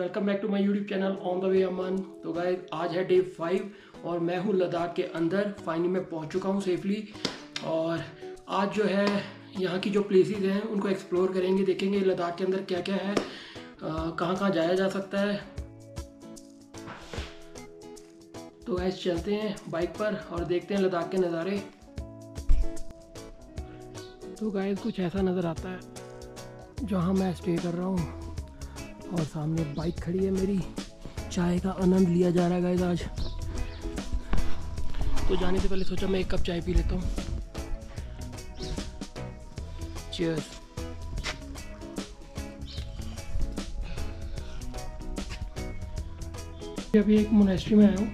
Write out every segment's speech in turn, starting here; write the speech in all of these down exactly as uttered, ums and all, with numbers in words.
Welcome back to my YouTube channel on the way Aman. तो guys आज है day five और मैं हूँ लद्दाख के अंदर। फाइनली मैं पहुँच चुका हूँ सेफली। और आज जो है यहाँ की जो प्लेसेस हैं उनको एक्सप्लोर करेंगे, देखेंगे लद्दाख के अंदर क्या क्या है, कहाँ कहाँ जाया जा सकता है। तो गाइस चलते हैं बाइक पर और देखते हैं लद्दाख के नज़ारे। तो गाइस कुछ ऐसा नज़र आता है जहाँ मैं स्टे कर रहा हूँ और सामने बाइक खड़ी है मेरी। चाय का आनंद लिया जा रहा है गाइस आज। तो जाने से पहले सोचा मैं एक कप चाय पी लेता हूँ। चीयर्स। अभी एक मोनेस्ट्री में आया हूँ।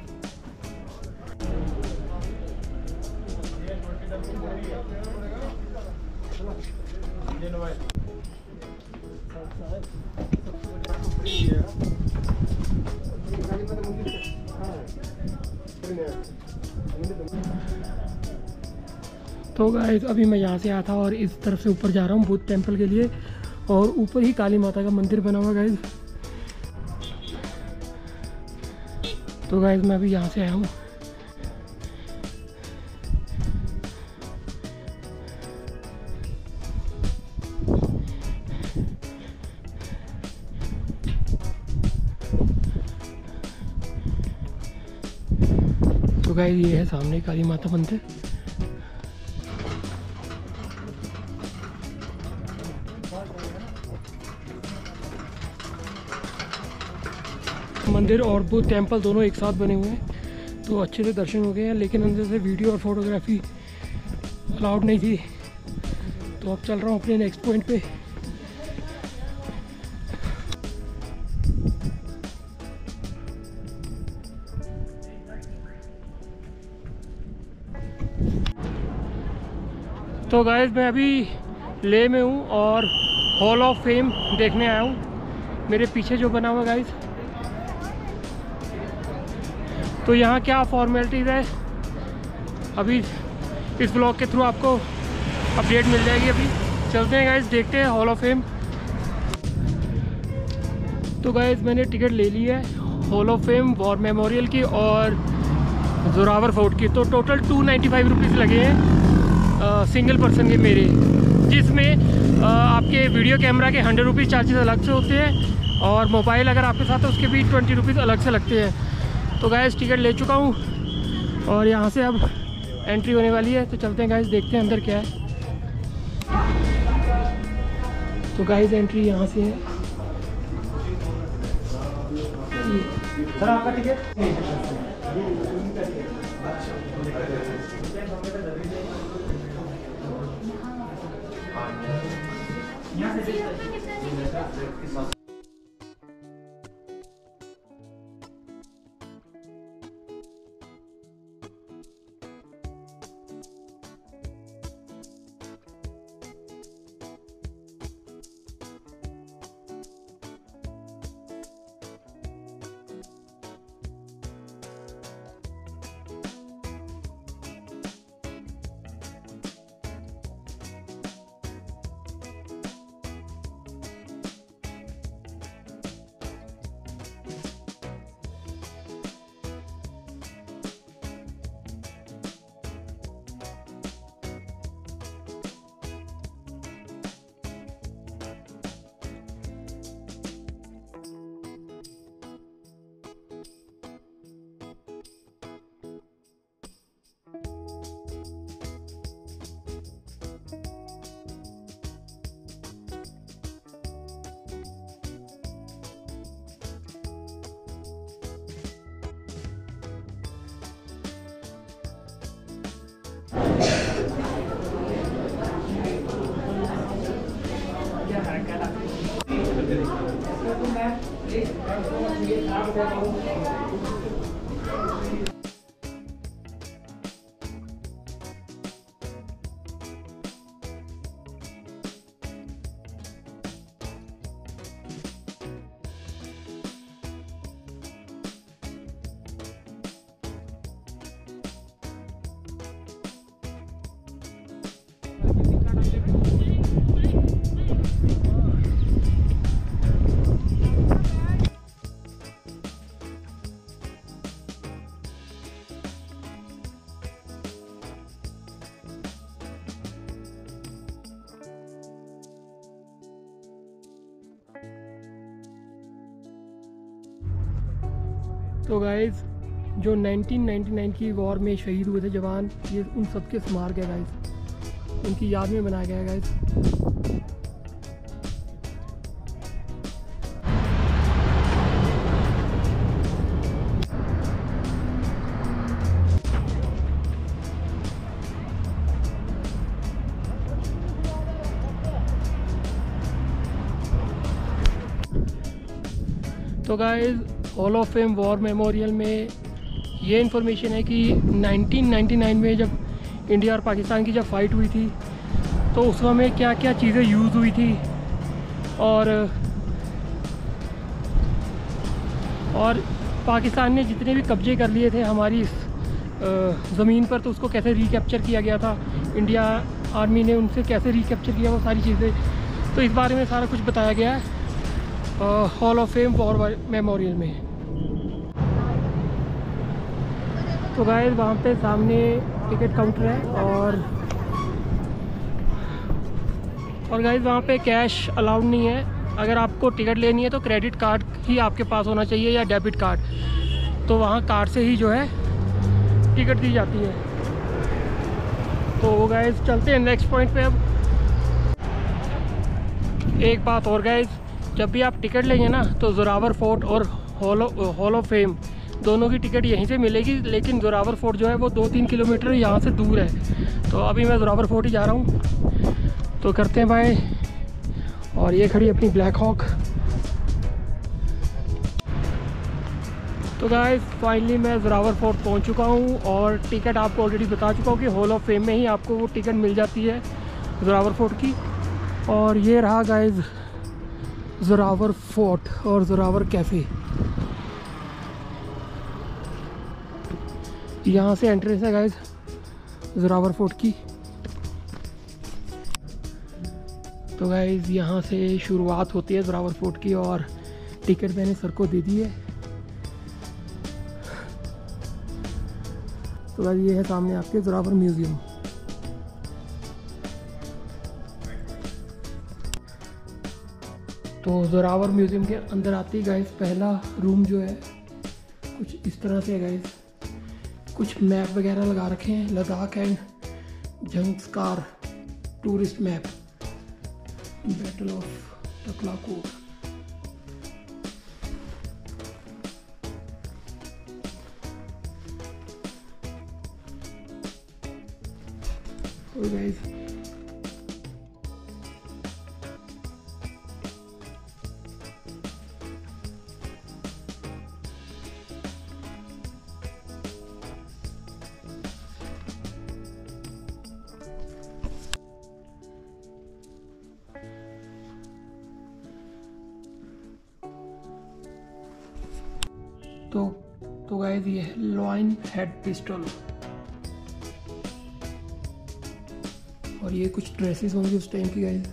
तो गाइस अभी मैं यहाँ से आया था और इस तरफ से ऊपर जा रहा हूँ बुद्ध टेम्पल के लिए। और ऊपर ही काली माता का मंदिर बना हुआ गाइस। तो गाइस मैं अभी यहाँ से आया हूँ। तो गाइस ये है सामने काली माता मंदिर। मंदिर और बुद्ध टेम्पल दोनों एक साथ बने हुए हैं तो अच्छे से दर्शन हो गए हैं, लेकिन अंदर से वीडियो और फोटोग्राफी अलाउड नहीं थी। तो अब चल रहा हूँ अपने नेक्स्ट पॉइंट पे। तो गाइस मैं अभी लेह में हूँ और हॉल ऑफ फेम देखने आया हूँ। मेरे पीछे जो बना हुआ गाइस, तो यहाँ क्या फॉर्मेलिटीज़ है अभी इस ब्लॉग के थ्रू आपको अपडेट मिल जाएगी। अभी चलते हैं गाइस, देखते हैं हॉल ऑफ फेम। तो गाइस मैंने टिकट ले ली है hall of fame war memorial की और जोरावर फोर्ट की। तो total two ninety five rupees लगे हैं सिंगल पर्सन के मेरे, जिसमें आ, आपके वीडियो कैमरा के हंड्रेड रुपीज़ चार्जेस अलग से होते हैं और मोबाइल अगर आपके साथ है उसके भी ट्वेंटी रुपीज़ अलग से लगते हैं। तो गाइस टिकट ले चुका हूँ और यहाँ से अब एंट्री होने वाली है। तो चलते हैं गाइस, देखते हैं अंदर क्या है। तो गाइस एंट्री यहाँ से है। सर आपका टिकट यहाँ से तो गाइस जो नाइनटीन नाइंटी नाइन की वॉर में शहीद हुए थे जवान, ये उन सबके स्मारक है गाइस, उनकी याद में बनाया गया है गाइस। तो guys hall of fame war memorial में ये इन्फॉर्मेशन है कि नाइनटीन नाइंटी नाइन में जब इंडिया और पाकिस्तान की जब फाइट हुई थी तो उस समय क्या क्या चीज़ें यूज़ हुई थी, और और पाकिस्तान ने जितने भी कब्जे कर लिए थे हमारी इस ज़मीन पर, तो उसको कैसे रिकैप्चर किया गया था, इंडिया आर्मी ने उनसे कैसे रिकैप्चर किया, वो सारी चीज़ें, तो इस बारे में सारा कुछ बताया गया है hall of fame war memorial में। तो गाइस वहाँ पे सामने टिकट काउंटर है, और और गाइस वहाँ पे कैश अलाउड नहीं है। अगर आपको टिकट लेनी है तो क्रेडिट कार्ड ही आपके पास होना चाहिए या डेबिट कार्ड, तो वहाँ कार्ड से ही जो है टिकट दी जाती है। तो गाइस चलते हैं नेक्स्ट पॉइंट पे। अब एक बात और गाइस, जब भी आप टिकट लेंगे ना तो जोरावर फोर्ट और हॉल ऑफ फेम दोनों की टिकट यहीं से मिलेगी, लेकिन जोरावर फोर्ट जो है वो दो तीन किलोमीटर यहाँ से दूर है। तो अभी मैं जोरावर फोर्ट ही जा रहा हूँ, तो करते हैं बाय। और ये खड़ी अपनी ब्लैक हॉक। तो गाइस फाइनली मैं जोरावर फोर्ट पहुँच चुका हूँ, और टिकट आपको ऑलरेडी बता चुका हूँ कि हॉल ऑफ फेम में ही आपको वो टिकट मिल जाती है जोरावर फोर्ट की। और ये रहा गाइस जोरावर फोर्ट और जोरावर कैफ़े, यहाँ से एंट्रेंस है गाइस जोरावर फोर्ट की। तो गाइस यहाँ से शुरुआत होती है जोरावर फोर्ट की, और टिकट मैंने सर को दे दी है। तो गाइस ये है सामने आपके जोरावर म्यूज़ियम। तो जोरावर म्यूज़ियम के अंदर आते ही गाइस पहला रूम जो है कुछ इस तरह से है गाइस। कुछ मैप वगैरह लगा रखे हैं, Ladakh and Zanskar tourist map, battle of Taklakot. तो गाइस तो तो गाइस ये है लॉइन हेड पिस्टल, और ये कुछ ड्रेसेस होंगी उस टाइम की गाइस।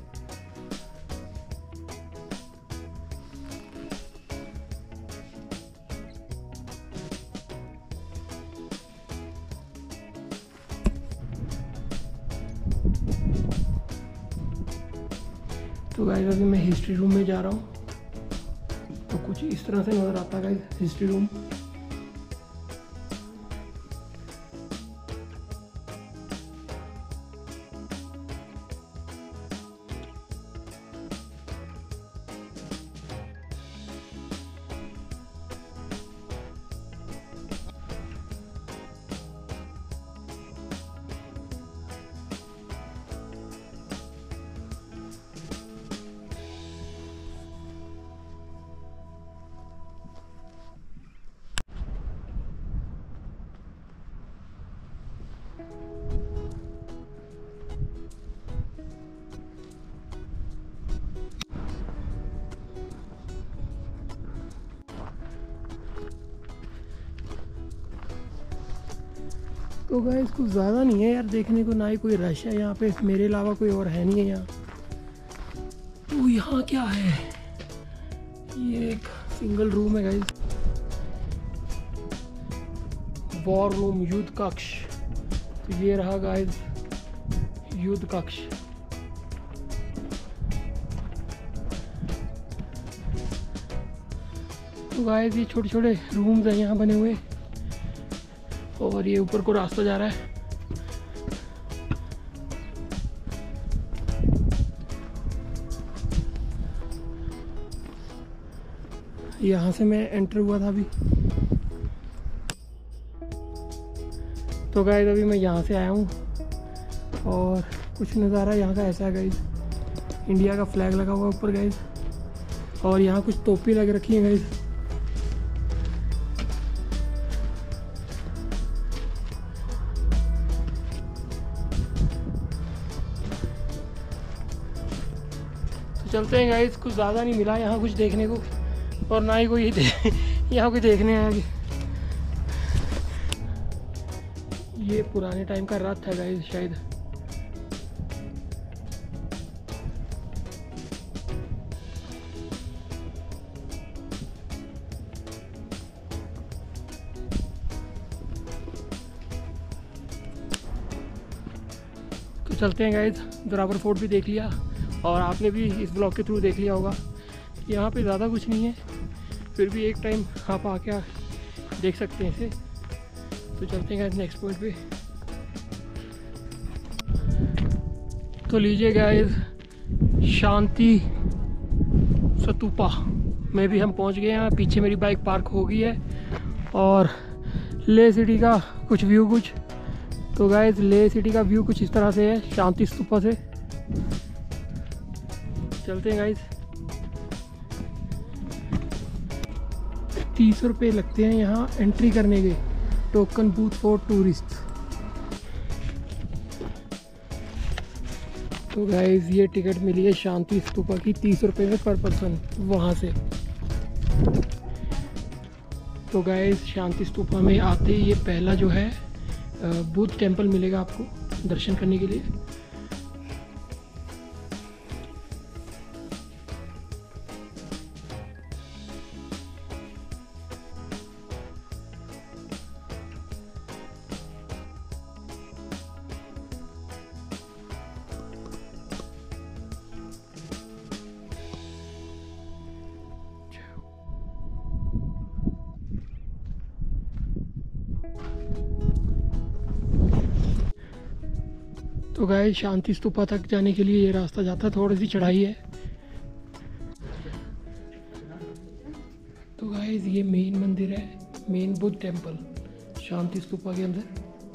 तो गाइस अभी मैं हिस्ट्री रूम में जा रहा हूँ, तो कुछ इस तरह से नज़र आता है गाइस हिस्ट्री रूम। तो गाइस कुछ ज़्यादा नहीं है यार देखने को, ना ही कोई रश है यहाँ पे, मेरे अलावा कोई और है नहीं है यहाँ। तो यहाँ क्या है, ये एक सिंगल रूम है गाइस, वॉर रूम, युद्ध कक्ष। तो ये रहा गाइस युद्ध कक्ष। तो गाइस ये छोटे छोटे रूम्स हैं यहाँ बने हुए, और ये ऊपर को रास्ता जा रहा है। यहाँ से मैं एंटर हुआ था अभी। तो गाइस अभी मैं यहाँ से आया हूँ, और कुछ नज़ारा यहाँ का ऐसा है गाइस, इंडिया का फ्लैग लगा हुआ है ऊपर गाइस, और यहाँ कुछ टोपी लग रखी है गाइस। तो चलते हैं गाइस, कुछ ज़्यादा नहीं मिला यहाँ कुछ देखने को, और ना ही कोई दे, यहाँ कोई देखने आया कि ये पुराने टाइम का रथ है गाइस शायद। तो चलते हैं गाइस, जोरावर फोर्ट भी देख लिया, और आपने भी इस ब्लॉग के थ्रू देख लिया होगा। यहाँ पे ज़्यादा कुछ नहीं है, फिर भी एक टाइम आप आके देख सकते हैं इसे। तो चलते हैं गाइस नेक्स्ट पॉइंट पे। तो लीजिए गाइस, शांति स्तूपा में भी हम पहुंच गए हैं। पीछे मेरी बाइक पार्क हो गई है, और ले सिटी का कुछ व्यू कुछ तो गाइस ले सिटी का व्यू कुछ इस तरह से है शांति स्तूपा से। चलते हैं गाइस। तीस रुपये लगते हैं यहाँ एंट्री करने के, टोकन बूथ फॉर टूरिस्ट। तो गाइस ये टिकट मिली है शांति स्तूपा की तीस रुपये में पर पर्सन वहाँ से। तो गाइस शांति स्तूपा में आते ही ये पहला जो है बुद्ध टेम्पल मिलेगा आपको दर्शन करने के लिए। तो गाइस शांति स्तूपा तक जाने के लिए ये रास्ता जाता है, थोड़ी सी चढ़ाई है। तो गाइस ये मेन मंदिर है, मेन बुद्ध टेम्पल शांति स्तूपा के अंदर।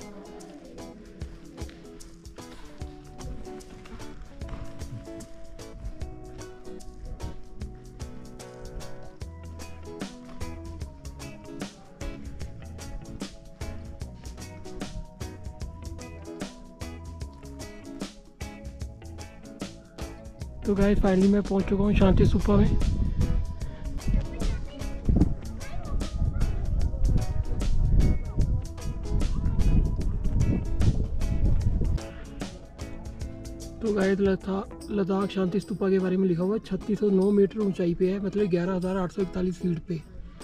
तो गाइस फाइनली मैं पहुंच चुका हूँ शांति स्तूपा में। तो गाइस लद्दाख शांति स्तूपा के बारे में लिखा हुआ है छत्तीस सौ नौ मीटर ऊंचाई पे है, मतलब ग्यारह हज़ार आठ सौ इकतालीस फीट पे।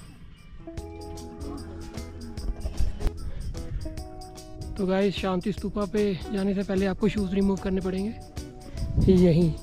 तो गाइस शांति स्तूपा पे जाने से पहले आपको शूज़ रिमूव करने पड़ेंगे यहीं।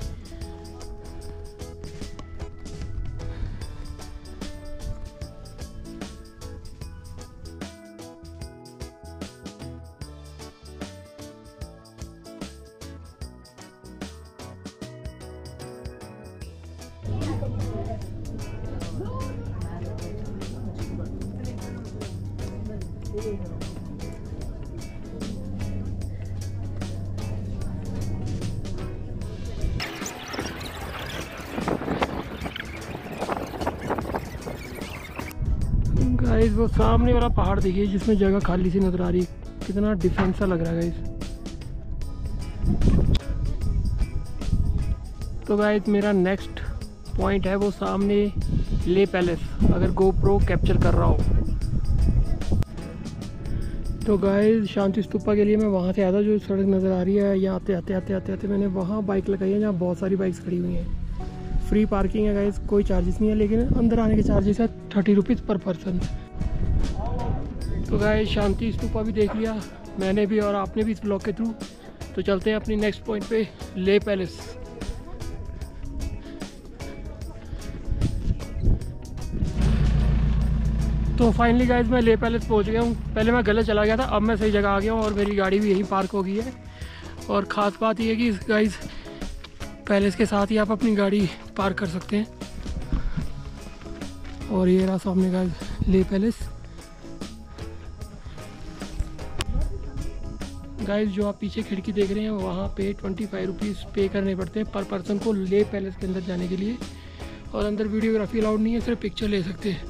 गाइस वो सामने वाला पहाड़ देखिए जिसमें जगह खाली सी नजर आ रही है, कितना डिफरेंट सा लग रहा है गाइस। तो गाइस मेरा नेक्स्ट पॉइंट है वो सामने ले पैलेस, अगर गोप्रो कैप्चर कर रहा हो। तो गाइस शांति स्तूपा के लिए मैं वहाँ से आया था, जो सड़क नज़र आ रही है यहाँ आते आते आते आते आते मैंने वहाँ बाइक लगाई है जहाँ बहुत सारी बाइक्स खड़ी हुई हैं। फ्री पार्किंग है गाइस, कोई चार्जेस नहीं है, लेकिन अंदर आने के चार्जेस है थर्टी रुपीज़ पर पर्सन। तो गाइस शांति स्तूपा भी देख लिया मैंने भी और आपने भी इस ब्लॉग के थ्रू। तो चलते हैं अपनी नेक्स्ट पॉइंट पे, ले पैलेस। तो फाइनली गाइज मैं ले पैलेस पहुंच गया हूँ। पहले मैं गलत चला गया था, अब मैं सही जगह आ गया हूँ और मेरी गाड़ी भी यहीं पार्क हो गई है। और ख़ास बात यह है कि गाइज पैलेस के साथ ही आप अपनी गाड़ी पार्क कर सकते हैं। और ये रहा सामने गाइज ले पैलेस। गाइज जो आप पीछे खिड़की देख रहे हैं वहाँ पे ट्वेंटी फाइव रुपीज़ पे करने पड़ते हैं पर पर्सन को ले पैलेस के अंदर जाने के लिए। और अंदर वीडियोग्राफी अलाउड नहीं है, सिर्फ पिक्चर ले सकते हैं।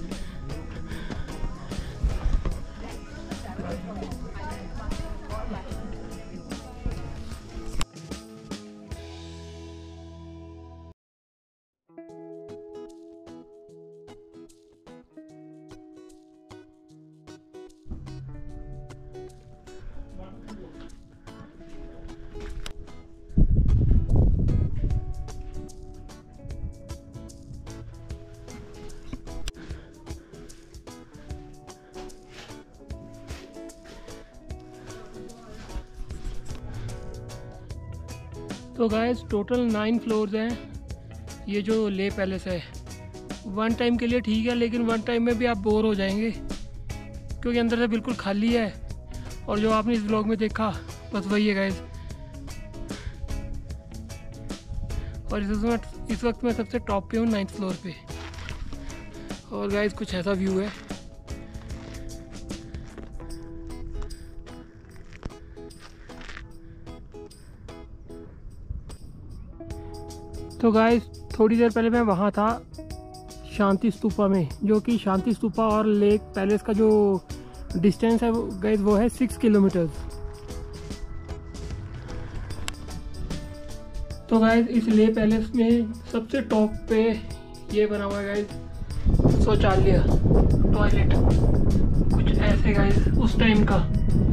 तो गाइस टोटल नाइन फ्लोर्स हैं ये जो ले पैलेस है। वन टाइम के लिए ठीक है, लेकिन वन टाइम में भी आप बोर हो जाएंगे क्योंकि अंदर से बिल्कुल खाली है। और जो आपने इस व्लॉग में देखा बस वही है गाइस। और इस वक्त इस वक्त मैं सबसे टॉप पे हूँ, नाइन्थ फ्लोर पे। और गाइस कुछ ऐसा व्यू है। तो गाइस थोड़ी देर पहले मैं वहाँ था शांति स्तूपा में, जो कि शांति स्तूपा और लेक पैलेस का जो डिस्टेंस है गाइस वो है सिक्स किलोमीटर। तो गाइस इस ले पैलेस में सबसे टॉप पे ये बना हुआ है गाइस शौचालय, टॉयलेट, कुछ ऐसे गाइस उस टाइम का।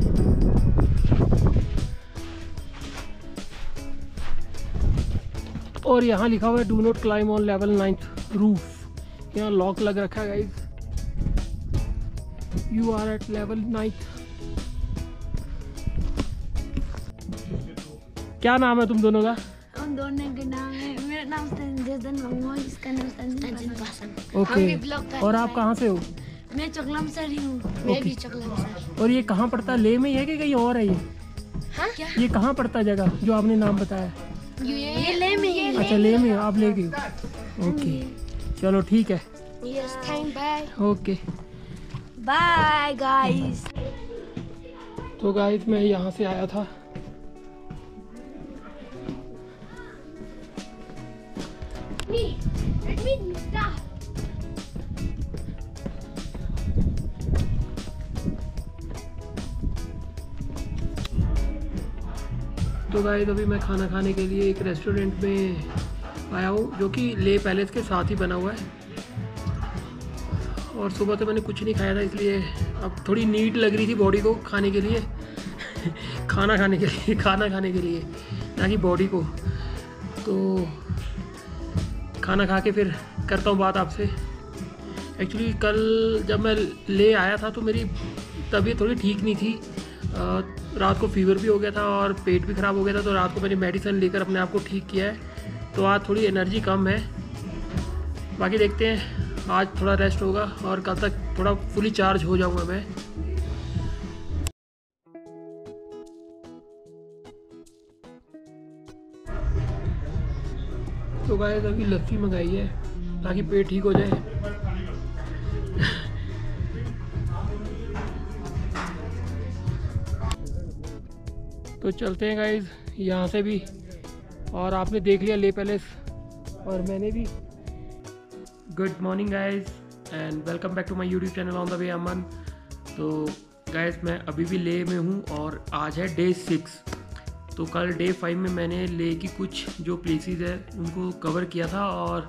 और यहाँ लिखा हुआ है do not climb on level ninth roof. यहाँ लॉक लग रखा है guys, you are at level ninth. क्या नाम है तुम दोनों का? हम दोनों का नाम है, मेरा नाम संजय मंगो, इसका नाम संजय पासन। ओके, और आप कहाँ से हो? मैं चकलम से ही हूँ। मैं भी चकलम से। और ये कहाँ पड़ता है? ले में ही है कि कहीं और है ये? हाँ क्या? ये कहाँ पड़ता है जगह जो आपने नाम बताया? ये ले में है। अच्छा ले में आप ले गए? ओके चलो ठीक है। Yes thank bye. Okay bye guys. तो गाइस मैं यहाँ से आया था। तो गाइस अभी मैं खाना खाने के लिए एक रेस्टोरेंट में आया हूँ जो कि ले पैलेस के साथ ही बना हुआ है। और सुबह तो मैंने कुछ नहीं खाया था, इसलिए अब थोड़ी नीड लग रही थी बॉडी को खाने के लिए खाना खाने के लिए खाना खाने के लिए ना कि बॉडी को। तो खाना खा के फिर करता हूँ बात आपसे। एक्चुअली कल जब मैं ले आया था तो मेरी तबीयत थोड़ी ठीक नहीं थी। आ, रात को फीवर भी हो गया था और पेट भी ख़राब हो गया था, तो रात को मैंने मेडिसिन लेकर अपने आप को ठीक किया है। तो आज थोड़ी एनर्जी कम है, बाकी देखते हैं आज थोड़ा रेस्ट होगा और कल तक थोड़ा फुली चार्ज हो जाऊंगा मैं। तो गाइस अभी लस्सी मंगाई है ताकि पेट ठीक हो जाए। तो चलते हैं गाइज यहाँ से भी। और आपने देख लिया ले पैलेस और मैंने भी। Good morning guys and welcome back to my YouTube channel on the way Aman. तो गाइज मैं अभी भी ले में हूँ और आज है डे सिक्स। तो कल डे फाइव में मैंने ले की कुछ जो प्लेसेस है उनको कवर किया था। और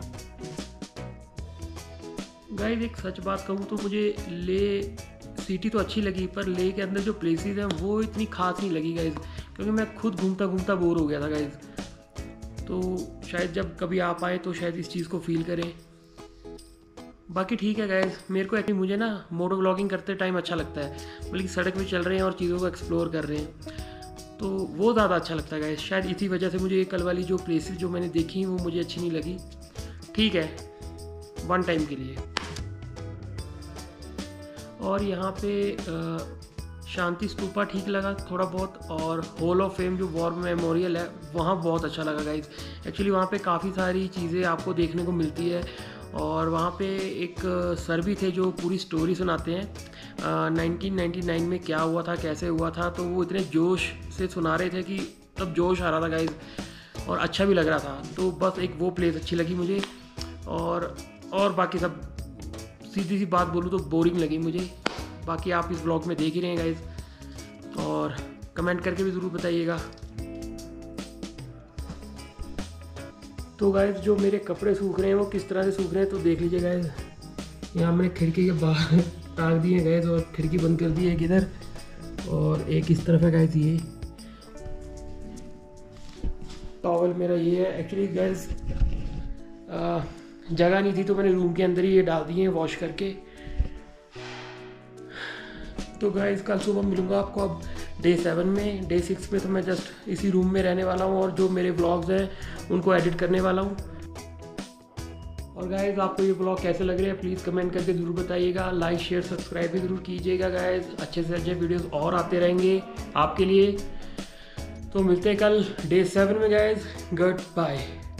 गाइज एक सच बात कहूँ तो मुझे ले सिटी तो अच्छी लगी, पर ले के अंदर जो प्लेसेस हैं वो इतनी खास नहीं लगी गाइज, क्योंकि मैं खुद घूमता घूमता बोर हो गया था गाइज। तो शायद जब कभी आप आए तो शायद इस चीज़ को फील करें। बाकी ठीक है गाइज, मेरे को एक्चुअली मुझे ना मोटो व्लॉगिंग करते टाइम अच्छा लगता है, बल्कि सड़क पे चल रहे हैं और चीज़ों को एक्सप्लोर कर रहे हैं तो वो ज़्यादा अच्छा लगता है गाइज। शायद इसी वजह से मुझे कल वाली जो प्लेसेस जो मैंने देखी वो मुझे अच्छी नहीं लगी। ठीक है वन टाइम के लिए। और यहाँ पे आ, शांति स्तूपा ठीक लगा थोड़ा बहुत, और हॉल ऑफ फेम जो वॉर मेमोरियल है वहाँ बहुत अच्छा लगा गाइज। एक्चुअली वहाँ पे काफ़ी सारी चीज़ें आपको देखने को मिलती है, और वहाँ पे एक सर भी थे जो पूरी स्टोरी सुनाते हैं नाइनटीन नाइंटी नाइन में क्या हुआ था, कैसे हुआ था। तो वो इतने जोश से सुना रहे थे कि तब जोश आ रहा था गाइज, और अच्छा भी लग रहा था। तो बस एक वो प्लेस अच्छी लगी मुझे, और और बाकी सब सीधी सी बात बोलूँ तो बोरिंग लगी मुझे। बाकी आप इस ब्लॉग में देख ही रहे हैं गाइज, और कमेंट करके भी ज़रूर बताइएगा। तो गाइज जो मेरे कपड़े सूख रहे हैं वो किस तरह से सूख रहे हैं तो देख लीजिए गाइज। यहाँ मैंने खिड़की के बाहर टांग दिए हैं गाइज, और खिड़की बंद कर दी है एक इधर और एक इस तरफ है गाइज। ये टॉवल मेरा ये है। एक्चुअली गाइज जगह नहीं थी तो मैंने रूम के अंदर ही ये डाल दिए हैं वॉश करके। तो गाइज कल सुबह मिलूँगा आपको अब डे सेवन में। डे सिक्स पे तो मैं जस्ट इसी रूम में रहने वाला हूँ, और जो मेरे व्लॉग्स हैं उनको एडिट करने वाला हूँ। और गाइज आपको ये ब्लॉग कैसे लग रहे हैं प्लीज़ कमेंट करके ज़रूर बताइएगा। लाइक शेयर सब्सक्राइब भी ज़रूर कीजिएगा गाइज। अच्छे से अच्छे वीडियोस और आते रहेंगे आपके लिए। तो मिलते हैं कल डे सेवन में गाइज। Good bye.